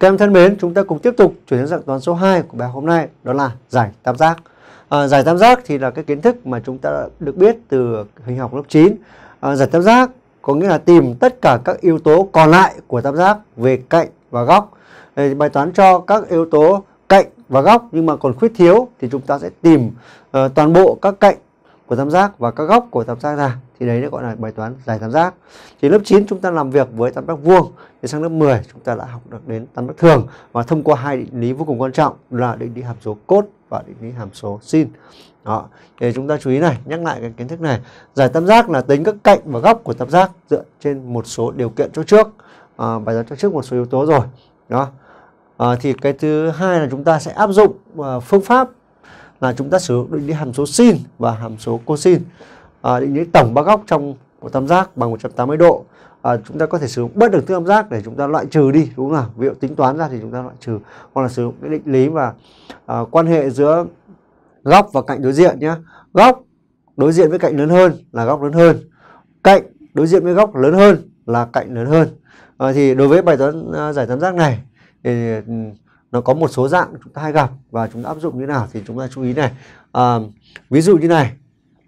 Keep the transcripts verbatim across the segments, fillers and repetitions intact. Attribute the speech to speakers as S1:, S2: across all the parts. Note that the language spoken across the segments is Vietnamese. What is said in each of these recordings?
S1: Các em thân mến, chúng ta cùng tiếp tục chuyển đến dạng toán số hai của bài hôm nay, đó là giải tam giác. À, giải tam giác thì là cái kiến thức mà chúng ta đã được biết từ hình học lớp chín. À, giải tam giác có nghĩa là tìm tất cả các yếu tố còn lại của tam giác về cạnh và góc. Để bài toán cho các yếu tố cạnh và góc nhưng mà còn khuyết thiếu thì chúng ta sẽ tìm uh, toàn bộ các cạnh của tam giác và các góc của tam giác ra, thì đấy nó gọi là bài toán giải tam giác. Thì lớp chín chúng ta làm việc với tam giác vuông, thì sang lớp mười chúng ta đã học được đến tam giác thường và thông qua hai định lý vô cùng quan trọng là định lý hàm số cos và định lý hàm số sin. Đó, thì chúng ta chú ý này, nhắc lại cái kiến thức này. Giải tam giác là tính các cạnh và góc của tam giác dựa trên một số điều kiện cho trước. À, bài toán cho trước một số yếu tố rồi. Đó. À, thì cái thứ hai là chúng ta sẽ áp dụng uh, phương pháp là chúng ta sử dụng định lý hàm số sin và hàm số cosin. À, định lý tổng ba góc trong một tam giác bằng một trăm tám mươi độ. À, chúng ta có thể sử dụng bất đẳng thức tam giác để chúng ta loại trừ đi, đúng không nào? Ví dụ tính toán ra thì chúng ta loại trừ, hoặc là sử dụng cái định lý và à, quan hệ giữa góc và cạnh đối diện nhé. Góc đối diện với cạnh lớn hơn là góc lớn hơn, cạnh đối diện với góc lớn hơn là cạnh lớn hơn. À, thì đối với bài toán uh, giải tam giác này thì nó có một số dạng chúng ta hay gặp và chúng ta áp dụng như thế nào thì chúng ta chú ý này. À, ví dụ như này,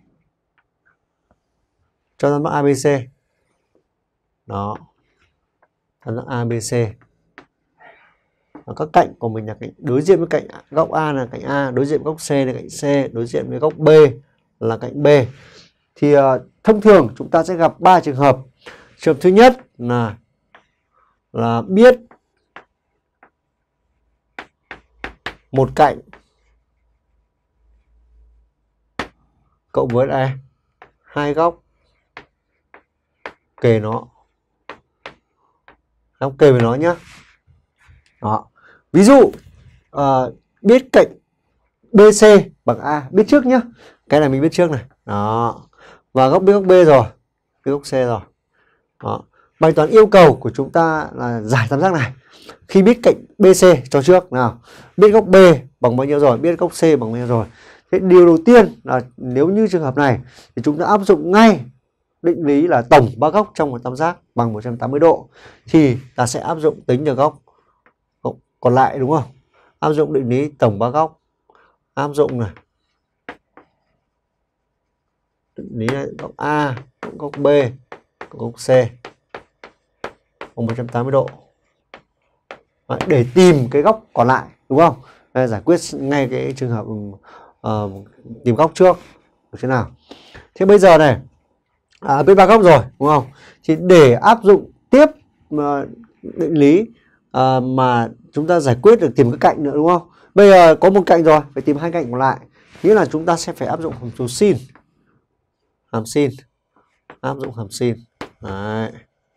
S1: cho tam giác a bê xê, đó, tam giác a bê xê, và các cạnh của mình là cạnh đối diện với cạnh góc A là cạnh A, đối diện với góc C là cạnh C, đối diện với góc B là cạnh B. Thì uh, thông thường chúng ta sẽ gặp ba trường hợp. Trường hợp thứ nhất là là biết một cạnh cộng với đây hai góc kề nó, góc kề với nó nhé. Đó. Ví dụ uh, biết cạnh bê xê bằng A, biết trước nhé. Cái này mình biết trước này. Đó. Và góc biết góc B rồi, biết góc C rồi. Đó. Bài toán yêu cầu của chúng ta là giải tam giác này. Khi biết cạnh bê xê cho trước nào, biết góc B bằng bao nhiêu rồi, biết góc C bằng bao nhiêu rồi. Thế điều đầu tiên là nếu như trường hợp này thì chúng ta áp dụng ngay định lý là tổng ba góc trong một tam giác bằng một trăm tám mươi độ, thì ta sẽ áp dụng tính được góc còn lại, đúng không? Áp dụng định lý tổng ba góc, áp dụng này, định lý này, góc A, góc B, góc C bằng một trăm tám mươi độ. Đấy, để tìm cái góc còn lại, đúng không? Đây, giải quyết ngay cái trường hợp uh, tìm góc trước được thế nào. Thế bây giờ này, à, biết ba góc rồi, đúng không? Thì để áp dụng tiếp uh, định lý uh, mà chúng ta giải quyết được tìm cái cạnh nữa, đúng không? Bây giờ có một cạnh rồi, phải tìm hai cạnh còn lại. Nghĩa là chúng ta sẽ phải áp dụng hàm số sin. Hàm sin. Áp dụng hàm sin. Đấy.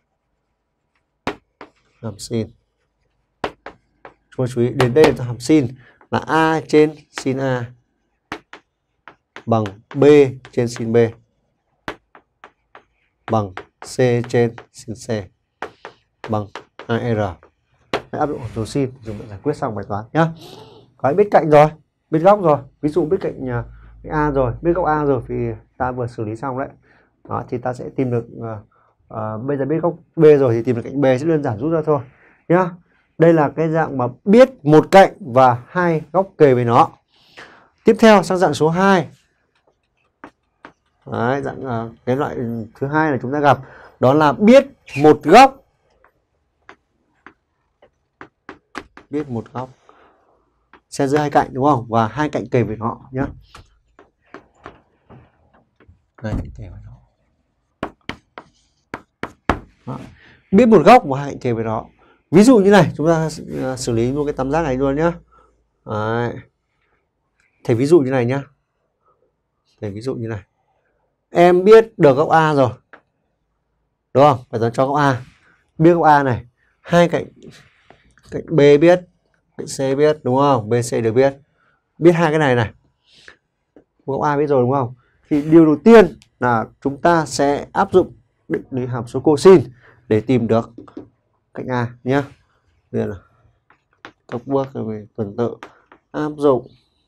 S1: Hàm sin. Chúng ta chú ý đến đây là hàm sin là A trên sin A bằng B trên sin B bằng C trên sin C bằng hai R. Hãy áp dụng hàm số sin chúng ta giải quyết xong bài toán nhá. Có biết cạnh rồi, biết góc rồi, ví dụ biết cạnh uh, A rồi, biết góc A rồi thì ta vừa xử lý xong đấy. Đó, thì ta sẽ tìm được uh, uh, bây giờ biết góc B rồi thì tìm được cạnh B sẽ đơn giản rút ra thôi nhá. Đây là cái dạng mà biết một cạnh và hai góc kề với nó. Tiếp theo sang dạng số hai. Đấy, dạng uh, cái loại thứ hai là chúng ta gặp đó là biết một góc. Biết một góc xe giữa hai cạnh, đúng không? Và hai cạnh kề với nó nhé. Đây, kề với nó. Đó. Biết một góc và hai cạnh kề với nó. Ví dụ như này, chúng ta uh, xử lý luôn cái tam giác này luôn nhé. Đấy. Thầy ví dụ như này nhá. Thầy ví dụ như này. Em biết được góc A rồi, đúng không? Bài toán cho góc A. Biết góc A này, hai cạnh cạnh B biết, cạnh C biết, đúng không? bê xê được biết. Biết hai cái này này. Góc A biết rồi, đúng không? Thì điều đầu tiên là chúng ta sẽ áp dụng định lý hàm số cosin để tìm được cạnh A nhé. Đây là các bước về tuần tự áp dụng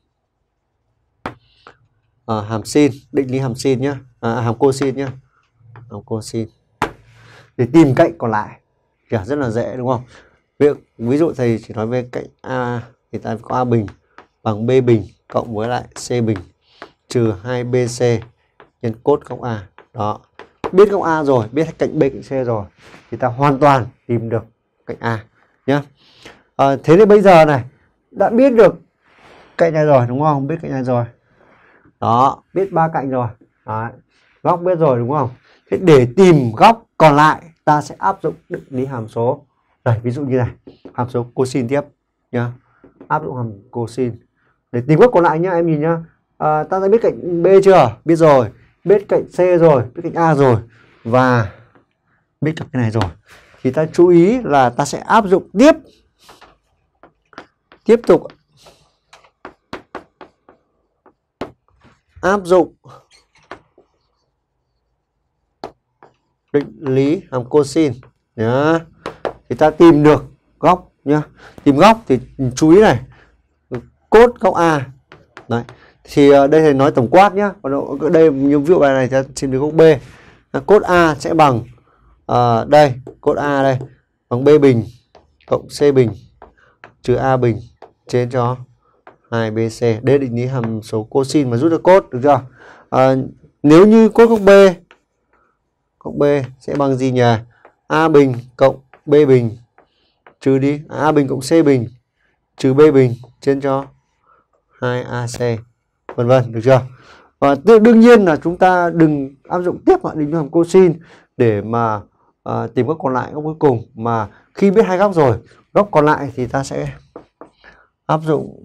S1: à, hàm sin, định lý hàm sin nhé, à, hàm cosin nhé, hàm cosin để tìm cạnh còn lại. Kìa, rất là dễ, đúng không? Ví, ví dụ thầy chỉ nói về cạnh A thì ta có A bình bằng B bình cộng với lại C bình trừ hai B C nhân cốt góc A. Đó. Biết góc A rồi, biết cạnh B cạnh C rồi thì ta hoàn toàn tìm được cạnh A nhé. À, thế thì bây giờ này đã biết được cạnh này rồi đúng không? Biết cạnh này rồi. Đó, biết ba cạnh rồi. Đấy. Góc biết rồi đúng không? Thế để tìm góc còn lại ta sẽ áp dụng định lý hàm số. Đây, ví dụ như này, hàm số cosin tiếp nhá. Áp dụng hàm cosin để tìm góc còn lại nhá, em nhìn nhá. À, ta đã biết cạnh B chưa? Biết rồi. Biết cạnh C rồi, biết cạnh A rồi và biết cả cái này rồi. Thì ta chú ý là ta sẽ áp dụng tiếp tiếp tục áp dụng định lý hàm cosin nhá. Thì ta tìm được góc nhá. Tìm góc thì chú ý này, cốt góc A. Đấy. Thì đây thầy nói tổng quát nhá. Còn ở đây như ví dụ bài này ta tìm được góc B. Cốt A sẽ bằng uh, đây, cốt A đây bằng B bình cộng C bình trừ A bình trên cho hai B C. Đây là định lý hàm số cosin mà rút được cốt, được chưa? À, nếu như cốt góc B góc B sẽ bằng gì nhỉ? A bình cộng B bình trừ đi A bình cộng C bình trừ B bình trên cho hai A C, vân vân, được chưa? Và đương nhiên là chúng ta đừng áp dụng tiếp vào định lý hàm cosin để mà à, tìm góc còn lại, góc cuối cùng, mà khi biết hai góc rồi, góc còn lại thì ta sẽ áp dụng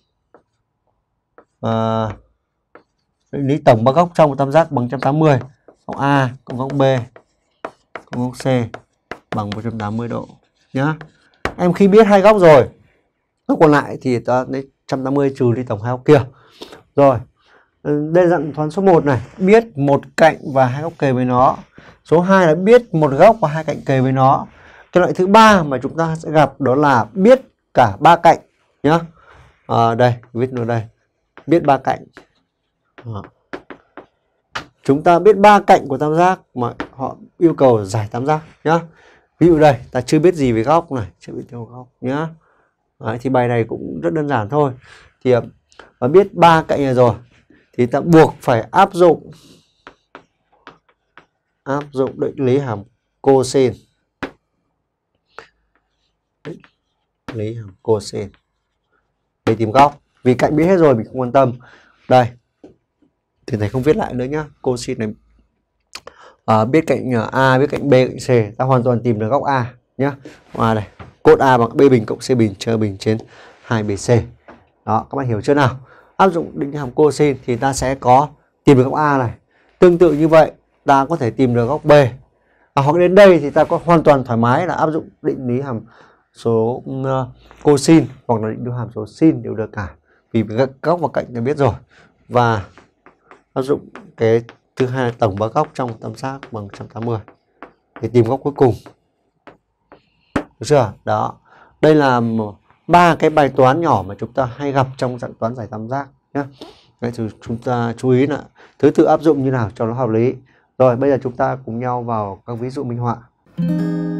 S1: à, định lý tổng ba góc trong một tam giác bằng một trăm tám mươi, góc A cộng góc B cộng góc C bằng một trăm tám mươi độ nhá. Em khi biết hai góc rồi, góc còn lại thì ta lấy một trăm tám mươi trừ đi tổng hai góc kia. Rồi, đây là dạng toán số một này, biết một cạnh và hai góc kề với nó. Số hai là biết một góc và hai cạnh kề với nó. Cái loại thứ ba mà chúng ta sẽ gặp đó là biết cả ba cạnh nhá. À, đây, viết nó đây. Biết ba cạnh. Đó. Chúng ta biết ba cạnh của tam giác mà họ yêu cầu giải tam giác nhá. Ví dụ đây, ta chưa biết gì về góc này, chưa biết theo góc nhá. Đấy, thì bài này cũng rất đơn giản thôi. Thì mà biết ba cạnh này rồi thì ta buộc phải áp dụng áp dụng định lý hàm cosin. Định lý hàm cosin để tìm góc. Vì cạnh biết hết rồi mình không quan tâm. Đây, thì thầy không viết lại nữa nhá. Cosin này à, biết cạnh A, biết cạnh B, cạnh C, ta hoàn toàn tìm được góc A nhá. A đây, cốt A bằng B bình cộng C bình trừ bình trên hai B C. Đó, các bạn hiểu chưa nào? Áp dụng định lý hàm cosin thì ta sẽ có tìm được góc A này. Tương tự như vậy, ta có thể tìm được góc B. À, hoặc đến đây thì ta có hoàn toàn thoải mái là áp dụng định lý hàm số uh, cosin hoặc là định lý hàm số sin đều được cả. Vì góc và cạnh ta biết rồi. Và áp dụng cái thứ hai là tổng ba góc trong tam giác bằng một trăm tám mươi để tìm góc cuối cùng. Được chưa? Đó. Đây là ba cái bài toán nhỏ mà chúng ta hay gặp trong dạng toán giải tam giác nhé. Đấy, thì chúng ta chú ý là thứ tự áp dụng như nào cho nó hợp lý. Rồi bây giờ chúng ta cùng nhau vào các ví dụ minh họa.